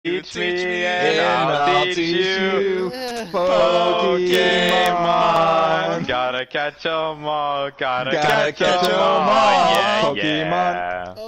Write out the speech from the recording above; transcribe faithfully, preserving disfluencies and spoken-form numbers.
Teach me and I'll teach you Pokemon. Gotta catch 'em all, gotta, Gotta catch catch 'em 'em all. all. Yeah, Pokemon. yeah.